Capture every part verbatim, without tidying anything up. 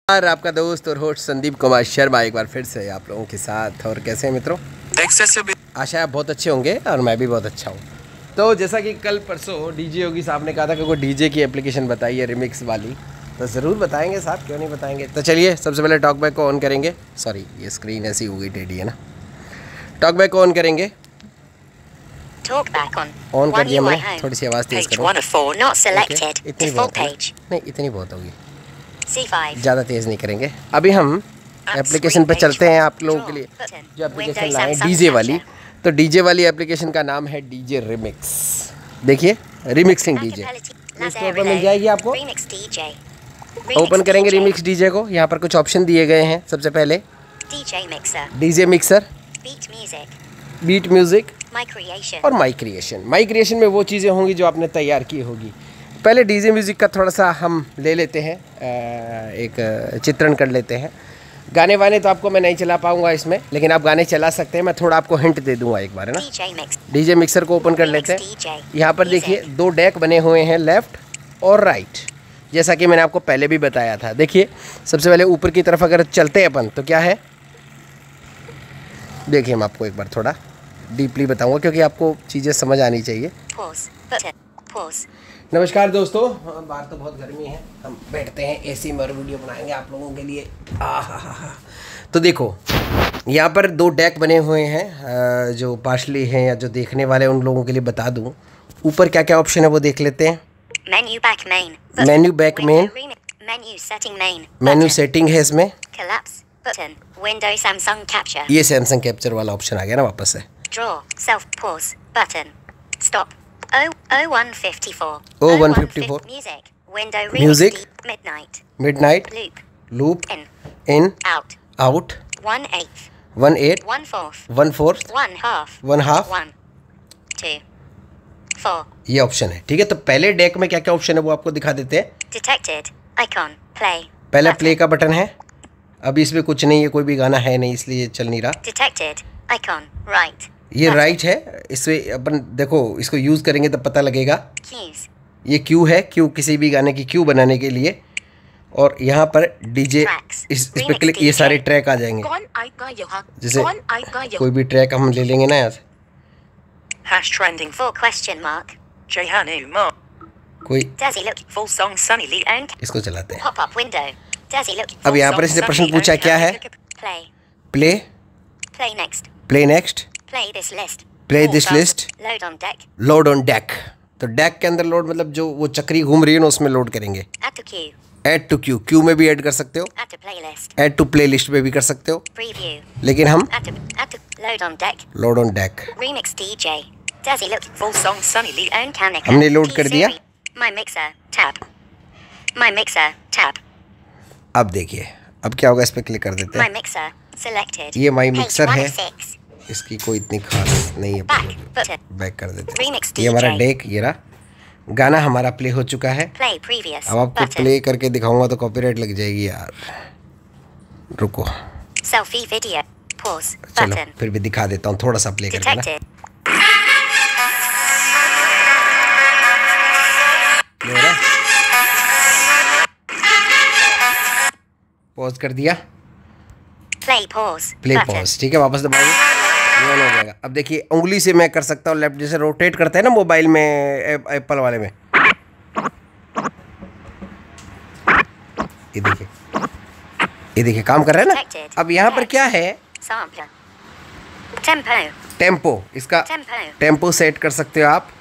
और आपका दोस्त और होस्ट संदीप कुमार शर्मा एक बार फिर से आप लोगों के साथ। और कैसे हैं मित्रों? आशा आप बहुत अच्छे होंगे और मैं भी बहुत अच्छा हूँ। तो जैसा कि कल परसों डीजे योगी साहब ने कहा था कि कोई डीजे की एप्लीकेशन बताइए रिमिक्स वाली, तो ज़रूर बताएंगे साहब, क्यों नहीं बताएंगे। तो चलिए सबसे पहले टॉकबैक को ऑन करेंगे। सॉरी ये स्क्रीन ऐसी हो गई टेढ़ी है ना। टॉकबैक को ऑन करेंगे। ऑन कर दिया मैंने, थोड़ी सी आवाज़ तेज़ करो। इतनी बहुत नहीं, इतनी बहुत होगी, ज़्यादा तेज़ नहीं करेंगे। अभी हम एप्लीकेशन पे चलते हैं आप लोगों के लिए जो एप्लीकेशन लाए डीजे वाली। तो डीजे वाली एप्लीकेशन का नाम है डीजे रिमिक्स। देखिए रिमिक्सिंग डीजे प्ले स्टोर पर मिल जाएगी आपको। ओपन करेंगे रिमिक्स डीजे को। यहाँ पर कुछ ऑप्शन दिए गए हैं। सबसे पहले डीजे मिक्सर, बीट म्यूजिक और माई क्रिएशन। माई क्रिएशन में वो चीज़ें होंगी जो आपने तैयार की होगी। पहले डीजे म्यूज़िक का थोड़ा सा हम ले लेते हैं, एक चित्रण कर लेते हैं। गाने वाने तो आपको मैं नहीं चला पाऊंगा इसमें, लेकिन आप गाने चला सकते हैं। मैं थोड़ा आपको हिंट दे दूंगा एक बार, है ना। डीजे मिक्सर को ओपन कर लेते हैं। यहाँ पर देखिए दो डेक बने हुए हैं, लेफ़्ट और राइट, जैसा कि मैंने आपको पहले भी बताया था। देखिए सबसे पहले ऊपर की तरफ अगर चलते हैं अपन तो क्या है, देखिए मैं आपको एक बार थोड़ा डीपली बताऊँगा क्योंकि आपको चीज़ें समझ आनी चाहिए। नमस्कार दोस्तों, बाहर तो बहुत गर्मी है, हम बैठते हैं एसी में और वीडियो बनाएंगे आप लोगों के लिए। आहा, तो देखो यहाँ पर दो डेक बने हुए हैं जो पार्शली हैं या जो देखने वाले उन लोगों के लिए बता दूं। ऊपर क्या क्या ऑप्शन है वो देख लेते हैं। Menu back main, menu back main, menu setting main, menu setting है इसमें। Collapse button, window Samsung capture, ये सैमसंग कैप्चर वाला ऑप्शन आ गया ना वापस से। Draw self pause button, stop O one fifty-four. O one fifty-four. Music. Window. Music. Midnight. Midnight. Loop. Loop. In. In. Out. Out. One eighth. One eighth. One fourth. One fourth. One half. One half. One. Two. Four. ये option है, ठीक है। तो पहले deck में क्या क्या option है वो आपको दिखा देते हैं। Detected. Icon. Play. पहला प्ले का बटन है। अभी इसमें कुछ नहीं है, कोई भी गाना है नहीं, इसलिए चल नहीं रहा। Detected. Icon. Right. ये राइट है, इससे अपन देखो इसको यूज़ करेंगे तो पता लगेगा। ये क्यू है, क्यू किसी भी गाने की क्यू बनाने के लिए। और यहाँ पर डीजे इस, इस पे क्लिक, ये सारे ट्रैक आ जाएंगे। जैसे कोई भी ट्रैक हम ले लेंगे ना यहाँ से, कोई इसको चलाते हैं। अब यहाँ पर इसने प्रश्न पूछा क्या है, play, play next, Play this list. Play this list. Load on deck. Load on deck. तो डेक के अंदर लोड मतलब जो वो चक्री घूम रही है ना उसमें लोड करेंगे। Add to queue. Add to queue. Queue में भी ऐड कर सकते हो। Add to playlist. Add to playlist में भी कर सकते हो। Preview. लेकिन हम Add to, add to load on deck. Load on deck. Remix D J. Does he look full song Sunny Lee and Kanika? हमने लोड कर दिया। My mixer tab. My mixer tab. अब देखिए अब क्या होगा, इस पे क्लिक कर देते हैं। My mixer selected. ये my mixer है, इसकी कोई इतनी खास नहीं है। बैक कर देते हैं। ये हमारा डेक, ये रहा गाना हमारा प्ले हो चुका है। अब आपको प्ले करके दिखाऊंगा तो कॉपीराइट लग जाएगी यार, रुको। सेल्फी वीडियो पॉज बटन, चलो फिर भी दिखा देता हूँ थोड़ा सा प्ले करके ना। पॉज कर दिया, प्ले पॉज, प्ले पॉज, ठीक है। वापस दबाइए, हो जाएगा। अब देखिए उंगली से मैं कर सकता हूँ लेफ्ट, जैसे रोटेट करते हैं ना मोबाइल में, एप्पल वाले में। ये देखिए ये देखिए काम कर रहा है ना। अब यहाँ पर क्या है, टेम्पो, इसका टेम्पो सेट कर सकते हो आप।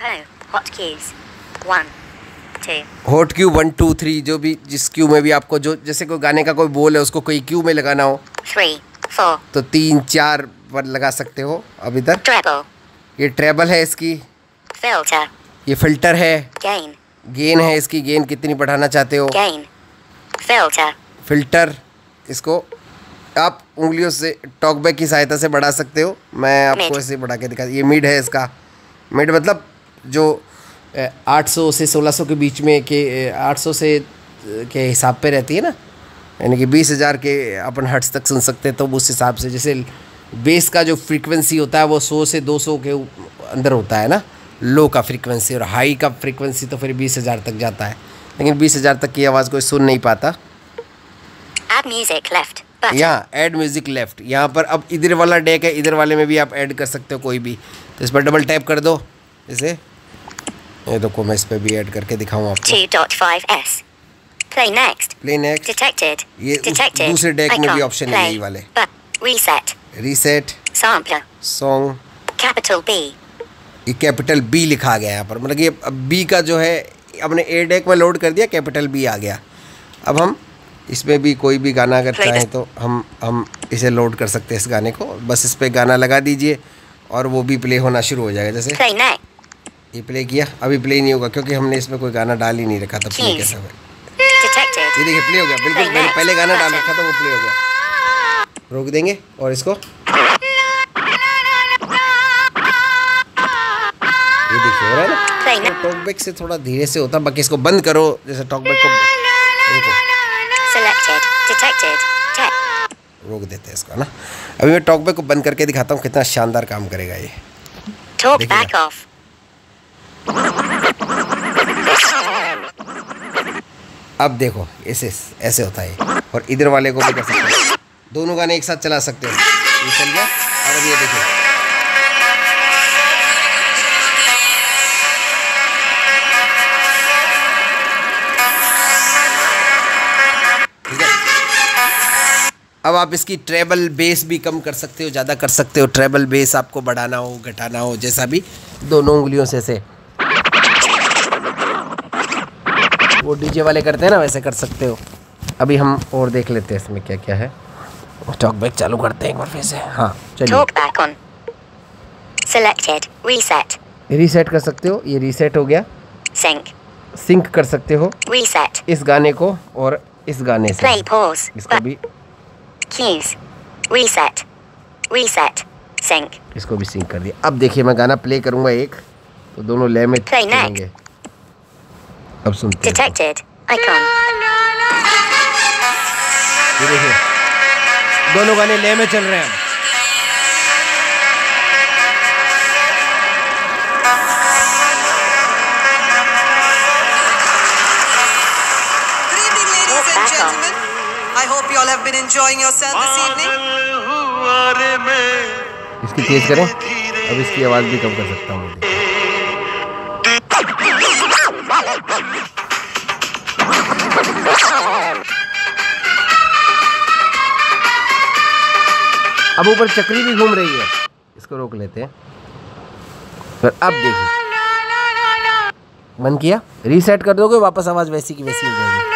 Hot queue one two three, जो भी जिस क्यू में भी आपको, जो जैसे कोई गाने का कोई बोल है उसको कोई क्यू में लगाना हो, थ्री फोर, तो तीन चार पर लगा सकते हो। अब इधर ये ट्रेबल है इसकी, फिल्टर, ये फिल्टर है, गेन, गेन है इसकी, गेन कितनी बढ़ाना चाहते हो, गेन, फिल्टर, फिल्टर, इसको आप उंगलियों से टॉकबैक की सहायता से बढ़ा सकते हो। मैं आपको ऐसे बढ़ा के दिखा, ये मिड है इसका। मिड मतलब जो आठ सौ से सोलह सौ के बीच में के, आठ सौ से के हिसाब पे रहती है ना, यानी कि बीस हज़ार के अपन हर्ट्ज तक सुन सकते हैं। तो उस हिसाब से जैसे बेस का जो फ्रीक्वेंसी होता है वो सौ से दो सौ के अंदर होता है ना, लो का फ्रीक्वेंसी, और हाई का फ्रीक्वेंसी तो फिर बीस हज़ार तक जाता है। लेकिन बीस हज़ार तक की आवाज़ कोई सुन नहीं पाता। Add music left. Button. यहाँ ऐड म्यूजिक लेफ्ट, यहाँ पर अब इधर वाला डेक है, इधर वाले में भी आप ऐड कर सकते हो कोई भी। तो इस पर डबल टैप कर दो इसे, ये देखो मैं इस पर भी ऐड करके दिखाऊँ आपको। two point five S. Play next. Play next. Detected. ये Detected. दूसरे डेक में भी ऑप्शन है Play. यही वाले। But reset. Reset, Sampler. Song, Capital B. ये कैपिटल बी लिखा गया यहाँ पर, मतलब ये बी का जो है अपने ए डेक में लोड कर दिया, कैपिटल बी आ गया। अब हम इसमें भी कोई भी गाना अगर चाहें तो हम हम इसे लोड कर सकते हैं इस गाने को। बस इस पर गाना लगा दीजिए और वो भी प्ले होना शुरू हो जाएगा। जैसे Play next. ये प्ले किया, अभी प्ले नहीं होगा क्योंकि हमने इसमें कोई गाना डाल ही नहीं रखा था। प्ले कैसे होगा? Detected. ये देखिए प्ले हो गया, बिल्कुल मैंने पहले गाना डाल रखा था वो प्ले हो गया। रोक देंगे और इसको ये देखिए हो रहा है ना, तो टॉकबैक से थोड़ा धीरे से होता, बाकी इसको बंद करो। जैसे टॉकबैक को रुको, Selected. Detected. Tech. रोक देते हैं इसको ना। अभी मैं टॉकबैक को बंद करके दिखाता हूँ कितना शानदार काम करेगा ये। Talk देखिए। back off. अब देखो ऐसे ऐसे होता है, और इधर वाले को भी कर सकते हो, दोनों गाने एक साथ चला सकते हो। ये चल गया, और अब ये देखो ठीक है। अब आप इसकी ट्रेबल बेस भी कम कर सकते हो, ज़्यादा कर सकते हो। ट्रेबल बेस आपको बढ़ाना हो घटाना हो, जैसा भी दोनों उंगलियों से से वो डीजे वाले करते हैं ना, वैसे कर सकते हो। अभी हम और देख लेते हैं इसमें क्या क्या है। टॉकबैक चालू करते हैं एक बार फिर से। हाँ चलिए, Talk back on. Selected. Reset. Reset कर सकते हो, ये रीसेट हो गया। Sync. सिंक कर सकते हो Reset. इस गाने को और इस गाने से। Play pause. इसको But भी cues. Reset. Reset. Sync. इसको भी सिंक कर दिया। अब देखिए मैं गाना प्ले करूँगा एक, तो दोनों लय में Play next. चलेंगे। अब सुनते हैं। Detected. Icon. ये देखिए दोनों गाने लय में चल रहे हैं। Good evening, ladies and gentlemen. I hope you all have been enjoying yourself this evening. इसकी तेज करें, अब इसकी आवाज़ भी कम कर सकता हूँ। अब ऊपर चक्री भी घूम रही है, इसको रोक लेते हैं। फिर अब देखिए बंद किया, रीसेट कर दोगे वापस आवाज़ वैसी की वैसी हो जाएगी।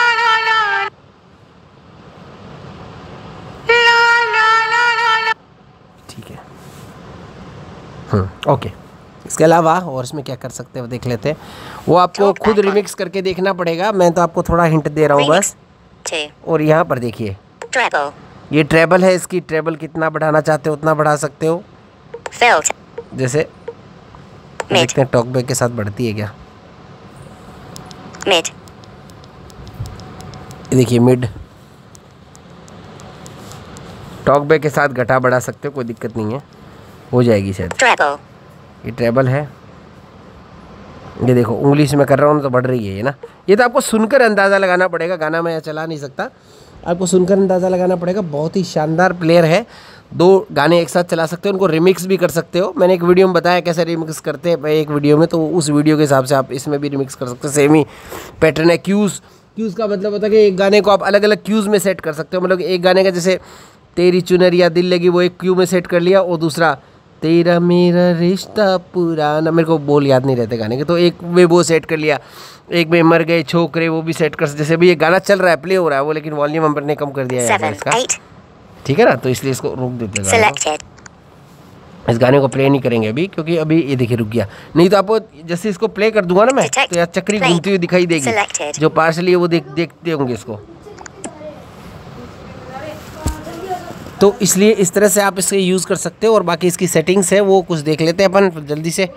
ठीक है, हम्म ओके। इसके अलावा और इसमें क्या कर सकते हो देख लेते हैं। वो आपको खुद रिमिक्स करके देखना पड़ेगा, मैं तो आपको थोड़ा हिंट दे रहा हूँ बस। Two. और यहाँ पर देखिए Treble. ये ट्रेबल है, इसकी ट्रेबल कितना बढ़ाना चाहते हो उतना बढ़ा सकते हो। Filter. जैसे देखते हैं टॉकबैक के साथ बढ़ती है क्या। Mid. ये देखिए मिड, टॉकबैक के साथ घटा बढ़ा सकते हो, कोई दिक्कत नहीं है, हो जाएगी शायद। Treble. ये ट्रेबल है, ये देखो उंगली से मैं कर रहा हूँ तो बढ़ रही है ये ना। ये तो आपको सुनकर अंदाज़ा लगाना पड़ेगा, गाना मैं चला नहीं सकता, आपको सुनकर अंदाज़ा लगाना पड़ेगा। बहुत ही शानदार प्लेयर है, दो गाने एक साथ चला सकते हो, उनको रिमिक्स भी कर सकते हो। मैंने एक वीडियो में बताया कैसे रिमिक्स करते हैं एक वीडियो में, तो उस वीडियो के हिसाब से आप इसमें भी रिमिक्स कर सकते हो। सेम ही पैटर्न है। क्यूज़ क्यूज़ का मतलब होता है कि एक गाने को आप अलग अलग क्यूज़ में सेट कर सकते हो। मतलब एक गाने का जैसे तेरी चुनरिया दिल लगी वो एक क्यू में सेट कर लिया, और दूसरा तेरा मेरा रिश्ता पुराना, मेरे को बोल याद नहीं रहते गाने के, तो एक में वो सेट कर लिया, एक में मर गए छोकरे वो भी सेट कर। जैसे भी ये गाना चल रहा है प्ले हो रहा है वो, लेकिन वॉल्यूम हमने कम कर दिया है इसका, ठीक है ना, तो इसलिए इसको रोक देते हैं गाने को। इस गाने को प्ले नहीं करेंगे अभी, क्योंकि अभी ये देखिए रुक गया। नहीं तो आपको जैसे इसको प्ले कर दूंगा ना मैं, तो यार चक्री घूमती हुई दिखाई देगी, जो पार्सली है वो देख देखते होंगे इसको। तो इसलिए इस तरह से आप इसके यूज़ कर सकते हो। और बाकी इसकी सेटिंग्स है वो कुछ देख लेते हैं अपन जल्दी से।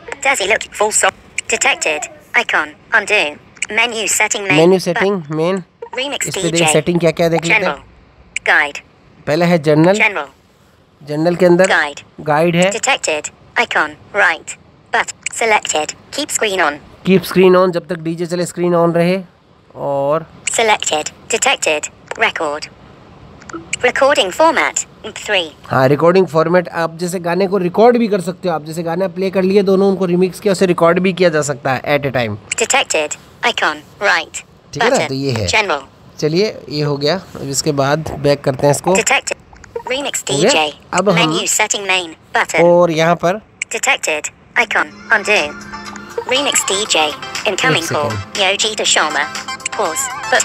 मेन्यू सेटिंग मेन, इस पे देख सेटिंग क्या क्या देख लेते हैं। गाइड पहला है जनरल, जनरल के अंदर गाइड है। Detected icon right but selected keep screen on, keep screen on, जब तक डीजे चले स्क्रीन ऑन रहे। और selected detected record Recording format. three. हाँ, रिकॉर्डिंग फॉर्मेट, आप जैसे गाने को रिकॉर्ड भी कर सकते हो। आप जैसे गाना प्ले कर लिए, दोनों उनको रिमिक्स किया, उसे रिकॉर्ड भी किया जा सकता है at a time. Detected. Icon. Right. ठीक है ना, Button. तो ये है। General. चलिए, ये हो गया। अब इसके बाद बैक करते हैं इसको। Detected. Remix हो गया? D J. अब हम Menu setting main. Button. और यहाँ पर Detected. Icon. Undo. Remix D J. Incoming एक call. second. Yoji Dashoma. Pause. But